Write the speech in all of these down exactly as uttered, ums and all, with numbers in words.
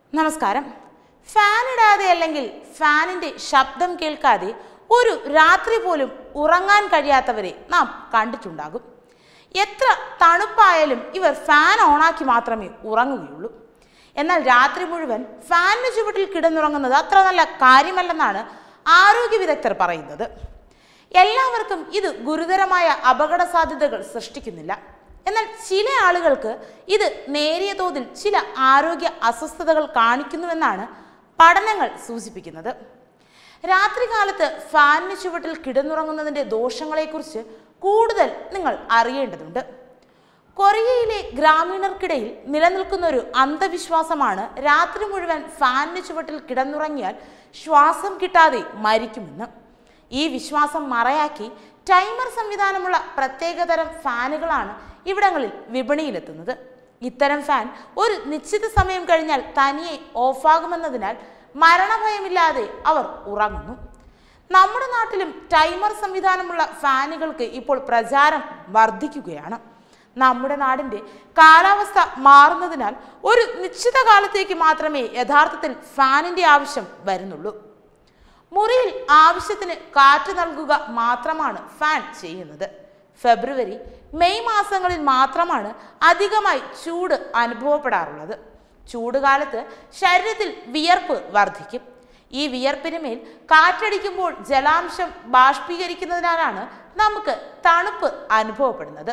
നമസ്കാരം. ഫാൻ ഇടാതെ അല്ലെങ്കിൽ ഫാനിന്റെ ശബ്ദം കേൾക്കാതെ ഒരു രാത്രി പോലും ഉറങ്ങാൻ കഴിയാത്തവരെ നാം കണ്ടിട്ടുണ്ടാകും. എത്ര തണുപ്പായാലും ഇവർ ഫാൻ ഓണാക്കി മാത്രമേ ഉറങ്ങുകയുള്ളൂ. എന്നാൽ രാത്രി മുഴുവൻ ഫാനിന് ചുവട്ടിൽ കിടന്നുറങ്ങുന്നത് അത്ര നല്ല കാര്യമല്ലെന്നാണ് ആരോഗ്യ വിദഗ്ധർ പറയുന്നത്. എല്ലാവർക്കും ഇത് ഗുരുതരമായ അപകട സാധ്യതകൾ സൃഷ്ടിക്കുന്നില്ല. എന്നാൽ ചില ആളുകൾക്ക് ഇത് നേരിയ തോതിൽ ചില ആരോഗ്യ അസ്വസ്ഥതകൾ കാണിക്കുന്നുവെന്നാണ് പഠനങ്ങൾ സൂചിപ്പിക്കുന്നത്. രാത്രികാലത്ത് ഫാനിന് ചുവട്ടിൽ കിടന്നുറങ്ങുന്നതിൻ്റെ ദോഷങ്ങളെക്കുറിച്ച് കൂടുതൽ നിങ്ങൾ അറിയേണ്ടതുണ്ട്. കൊറിയയിലെ ഗ്രാമീണർക്കിടയിൽ നിലനിൽക്കുന്ന ഒരു അന്ധവിശ്വാസമാണ് രാത്രി മുഴുവൻ ഫാനിന് ചുവട്ടിൽ കിടന്നുറങ്ങിയാൽ ശ്വാസം കിട്ടാതെ മരിക്കുമെന്ന്. ഈ വിശ്വാസം മറയാക്കി ടൈമർ സംവിധാനമുള്ള പ്രത്യേകതരം ഫാനുകളാണ് ഇവിടങ്ങളിൽ വിപണിയിലെത്തുന്നത്. ഇത്തരം ഫാൻ ഒരു നിശ്ചിത സമയം കഴിഞ്ഞാൽ തനിയെ ഓഫാകുമെന്നതിനാൽ മരണഭയമില്ലാതെ അവർ ഉറങ്ങുന്നു. നമ്മുടെ നാട്ടിലും ടൈമർ സംവിധാനമുള്ള ഫാനുകൾക്ക് ഇപ്പോൾ പ്രചാരം വർദ്ധിക്കുകയാണ്. നമ്മുടെ നാടിൻ്റെ കാലാവസ്ഥ മാറുന്നതിനാൽ ഒരു നിശ്ചിത കാലത്തേക്ക് മാത്രമേ യഥാർത്ഥത്തിൽ ഫാനിൻ്റെ ആവശ്യം വരുന്നുള്ളൂ. മുറിയിൽ ആവശ്യത്തിന് കാറ്റ് നൽകുക മാത്രമാണ് ഫാൻ ചെയ്യുന്നത്. ഫെബ്രുവരി മെയ് മാസങ്ങളിൽ മാത്രമാണ് അധികമായി ചൂട് അനുഭവപ്പെടാറുള്ളത്. ചൂടുകാലത്ത് ശരീരത്തിൽ വിയർപ്പ് വർദ്ധിക്കും. ഈ വിയർപ്പിന് മേൽ കാറ്റടിക്കുമ്പോൾ ജലാംശം ബാഷ്പീകരിക്കുന്നതിനാലാണ് നമുക്ക് തണുപ്പ് അനുഭവപ്പെടുന്നത്.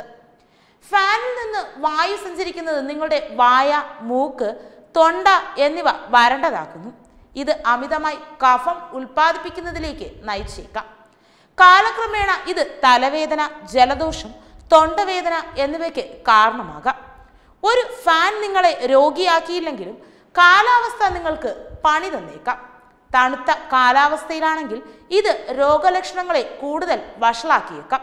ഫാനിൽ നിന്ന് വായു സഞ്ചരിക്കുന്നത് നിങ്ങളുടെ വായ, മൂക്ക്, തൊണ്ട എന്നിവ വരണ്ടതാക്കുന്നു. ഇത് അമിതമായി കഫം ഉൽപ്പാദിപ്പിക്കുന്നതിലേക്ക് നയിച്ചേക്കാം. കാലക്രമേണ ഇത് തലവേദന, ജലദോഷം, തൊണ്ടവേദന എന്നിവയ്ക്ക് കാരണമാകാം. ഒരു ഫാൻ നിങ്ങളെ രോഗിയാക്കിയില്ലെങ്കിലും കാലാവസ്ഥ നിങ്ങൾക്ക് പണി തന്നേക്കാം. തണുത്ത കാലാവസ്ഥയിലാണെങ്കിൽ ഇത് രോഗലക്ഷണങ്ങളെ കൂടുതൽ വഷളാക്കിയേക്കാം.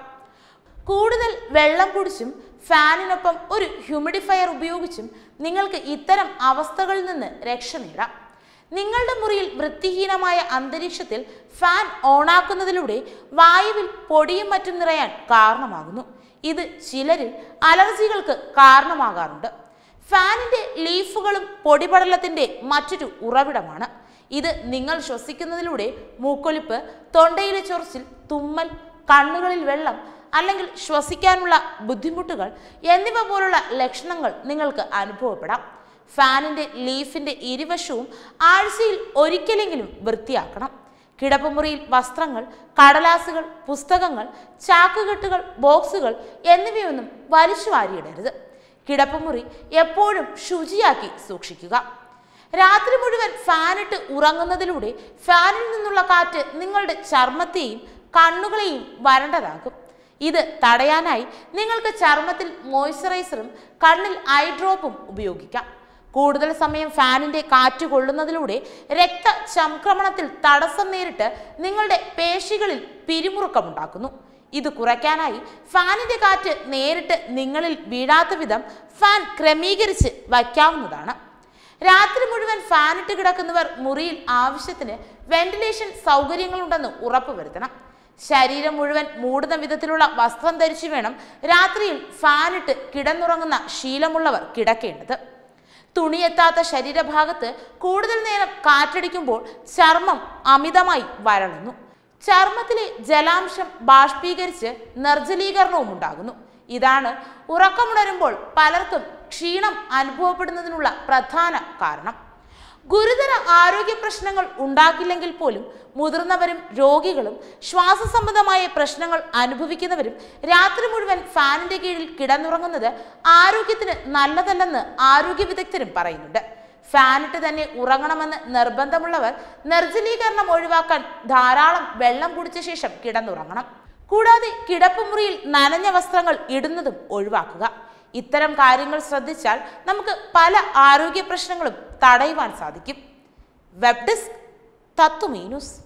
കൂടുതൽ വെള്ളം കുടിച്ചും ഫാനിനൊപ്പം ഒരു ഹ്യൂമിഡിഫയർ ഉപയോഗിച്ചും നിങ്ങൾക്ക് ഇത്തരം അവസ്ഥകളിൽ നിന്ന് രക്ഷ നേടാം. നിങ്ങളുടെ മുറിയിൽ വൃത്തിഹീനമായ അന്തരീക്ഷത്തിൽ ഫാൻ ഓണാക്കുന്നതിലൂടെ വായുവിൽ പൊടിയും മറ്റും നിറയാൻ കാരണമാകുന്നു. ഇത് ചിലരിൽ അലർജികൾക്ക് കാരണമാകാറുണ്ട്. ഫാനിൻ്റെ ലീഫുകളും പൊടിപടലത്തിൻ്റെ മറ്റൊരു ഉറവിടമാണ്. ഇത് നിങ്ങൾ ശ്വസിക്കുന്നതിലൂടെ മൂക്കൊലിപ്പ്, തൊണ്ടയിലെ ചൊറിച്ചിൽ, തുമ്മൽ, കണ്ണുകളിൽ വെള്ളം അല്ലെങ്കിൽ ശ്വസിക്കാനുള്ള ബുദ്ധിമുട്ടുകൾ എന്നിവ പോലുള്ള ലക്ഷണങ്ങൾ നിങ്ങൾക്ക് അനുഭവപ്പെടാം. ഫാനിൻ്റെ ലീഫിൻ്റെ ഇരുവശവും ആഴ്ചയിൽ ഒരിക്കലെങ്കിലും വൃത്തിയാക്കണം. കിടപ്പുമുറിയിൽ വസ്ത്രങ്ങൾ, കടലാസുകൾ, പുസ്തകങ്ങൾ, ചാക്കുകെട്ടുകൾ, ബോക്സുകൾ എന്നിവയൊന്നും വലിച്ചു വാരിയിടരുത്. കിടപ്പുമുറി എപ്പോഴും ശുചിയാക്കി സൂക്ഷിക്കുക. രാത്രി മുഴുവൻ ഫാനിട്ട് ഉറങ്ങുന്നതിലൂടെ ഫാനിൽ നിന്നുള്ള കാറ്റ് നിങ്ങളുടെ ചർമ്മത്തെയും കണ്ണുകളെയും വരണ്ടതാക്കും. ഇത് തടയാനായി നിങ്ങൾക്ക് ചർമ്മത്തിൽ മോയ്സ്ചറൈസറും കണ്ണിൽ ഐ ഡ്രോപ്പും ഉപയോഗിക്കാം. കൂടുതൽ സമയം ഫാനിൻ്റെ കാറ്റ് കൊള്ളുന്നതിലൂടെ രക്തചംക്രമണത്തിൽ തടസ്സം നേരിട്ട് നിങ്ങളുടെ പേശികളിൽ പിരിമുറുക്കമുണ്ടാക്കുന്നു. ഇത് കുറയ്ക്കാനായി ഫാനിൻ്റെ കാറ്റ് നേരിട്ട് നിങ്ങളിൽ വീഴാത്ത വിധം ഫാൻ ക്രമീകരിച്ച് വയ്ക്കാവുന്നതാണ്. രാത്രി മുഴുവൻ ഫാനിട്ട് കിടക്കുന്നവർ മുറിയിൽ ആവശ്യത്തിന് വെന്റിലേഷൻ സൗകര്യങ്ങളുണ്ടെന്ന് ഉറപ്പുവരുത്തണം. ശരീരം മുഴുവൻ മൂടുന്ന വിധത്തിലുള്ള വസ്ത്രം ധരിച്ചു വേണം രാത്രിയിൽ ഫാനിട്ട് കിടന്നുറങ്ങുന്ന ശീലമുള്ളവർ കിടക്കേണ്ടത്. തുണിയെത്താത്ത ശരീരഭാഗത്ത് കൂടുതൽ നേരം കാറ്റടിക്കുമ്പോൾ ചർമ്മം അമിതമായി വരളുന്നു. ചർമ്മത്തിലെ ജലാംശം ബാഷ്പീകരിച്ച് നിർജ്ജലീകരണവും ഉണ്ടാകുന്നു. ഇതാണ് ഉറക്കമുണരുമ്പോൾ പലർക്കും ക്ഷീണം അനുഭവപ്പെടുന്നതിനുള്ള പ്രധാന കാരണം. ഗുരുതര ആരോഗ്യ പ്രശ്നങ്ങൾ ഉണ്ടാക്കില്ലെങ്കിൽ പോലും മുതിർന്നവരും രോഗികളും ശ്വാസ സംബന്ധമായ പ്രശ്നങ്ങൾ അനുഭവിക്കുന്നവരും രാത്രി മുഴുവൻ ഫാനിൻ്റെ കീഴിൽ കിടന്നുറങ്ങുന്നത് ആരോഗ്യത്തിന് നല്ലതല്ലെന്ന് ആരോഗ്യ വിദഗ്ധരും പറയുന്നുണ്ട്. ഫാനിട്ട് തന്നെ ഉറങ്ങണമെന്ന് നിർബന്ധമുള്ളവർ നിർജ്ജലീകരണം ഒഴിവാക്കാൻ ധാരാളം വെള്ളം കുടിച്ച ശേഷം കിടന്നുറങ്ങണം. കൂടാതെ കിടപ്പുമുറിയിൽ നനഞ്ഞ വസ്ത്രങ്ങൾ ഇടുന്നതും ഒഴിവാക്കുക. ഇത്തരം കാര്യങ്ങൾ ശ്രദ്ധിച്ചാൽ നമുക്ക് പല ആരോഗ്യ പ്രശ്നങ്ങളും തടയുവാൻ സാധിക്കും. Web desk Tatwamayi news.